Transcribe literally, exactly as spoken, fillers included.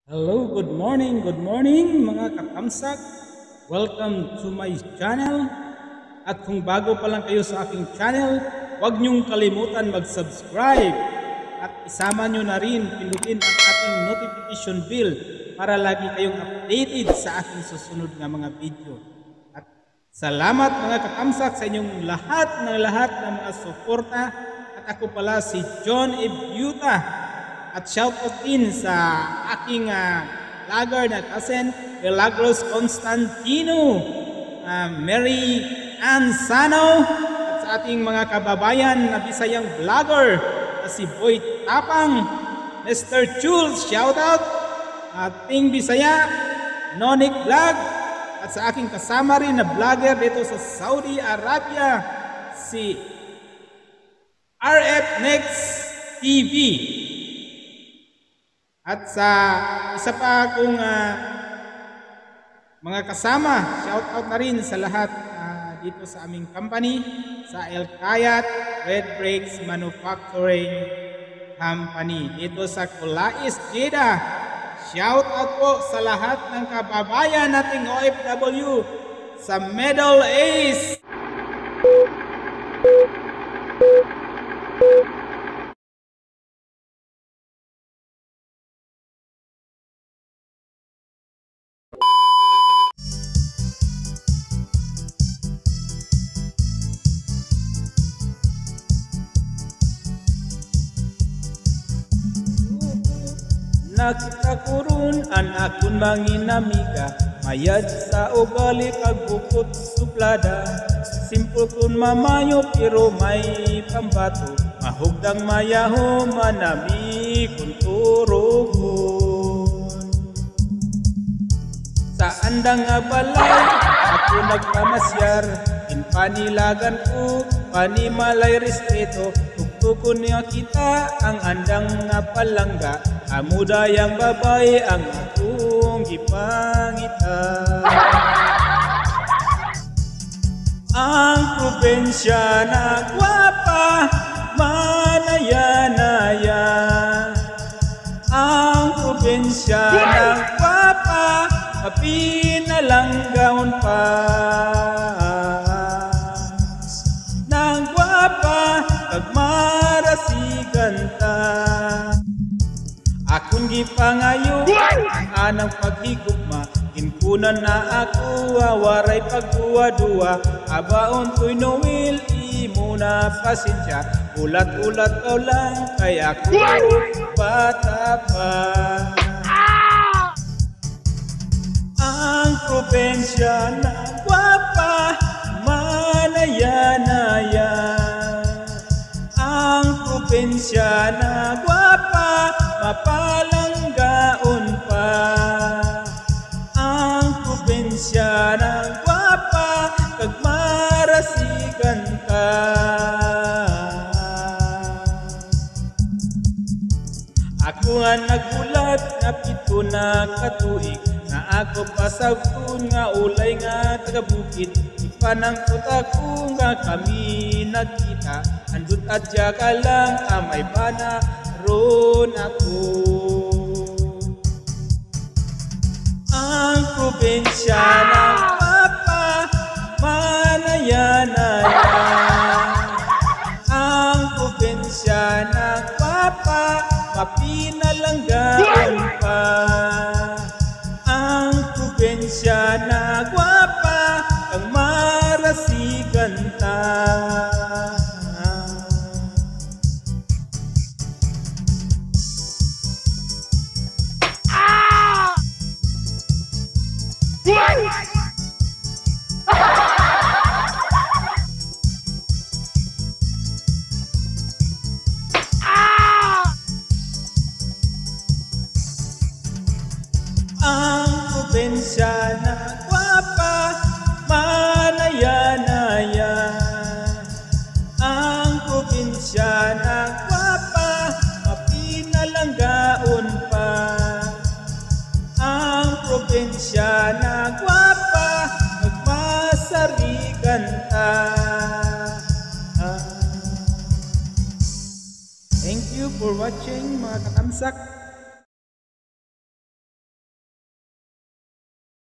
Hello, good morning, good morning mga katamsak. Welcome to my channel. At kung bago pa lang kayo sa aking channel, huwag niyong kalimutan mag-subscribe. At isama niyo na rin, pindutin ang ating notification bell para lagi kayong updated sa aking susunod na mga video. At salamat mga katamsak sa inyong lahat ng lahat ng mga suporta. At ako pala si John Ebuta. At shoutout din sa aking uh, vlogger na cousin, Milagros Constantino, uh, Mary Ann Sano, at sa ating mga kababayan na Bisayang vlogger na si Boy Tapang, Mister Jules, shoutout, at Ting Bisaya, Nonik Vlog, at sa aking kasama rin na vlogger dito sa Saudi Arabia, si R F Next T V. At sa isa pa akong uh, mga kasama, shout out na rin sa lahat uh, dito sa aming company, sa El Kayat Red Brakes Manufacturing Company dito sa Kulais, Jeddah. Shout out po sa lahat ng kababayan nating O F W sa Middle East. Nakita ko ron anak kun manginamiga, mayad sa ugali kag bukod suplada. Simple kun mamayo pero may pambato, mahugdang mayaho manami kun turugon. Sa andang nga balay ako nagpamasyar, inpanilagan ko panimalay respeto. Tuktukon niya kita ang andang nga palangga, amuda yang babay ang akong gipangita. Ang probensya na gwapa, manaya-naya. Ang probensya na gwapa, kapinalanggaon pa. Nang gwapa, kagmarasigan ta. Akong gipangayo ang anang paghigugma, inkunan na ako awaray pagduwa-duwa. Abaon ko'y Noel, imo na pasensya, ulat-ulat ko lang kay ako bata pa. Ang probensya na gwapa, manaya-naya. Ang probensya na gwapa, mapalanggaon pa. Ang probensya ng gwapa, kag marasigan ka. Ako nga nagulat nga pito na katuig, nga ako pasagtun nga ulay nga tagabukid. Ipanangkot ako nga kami nagkita, andut adya ka lang amay bana ron ako. Ang probensya ng papa, manaya-naya. Ang probensya ng papa, mapinalanggaan pa. Ang probensya na gwapa, ang marasigan ta. Ang probensya na gwapa, manaya-naya. Ang probensya na gwapa, mapinalanggaon pa. Ang probensya na gwapa, magmasarigan ta. Thank you for watching mga katamsak.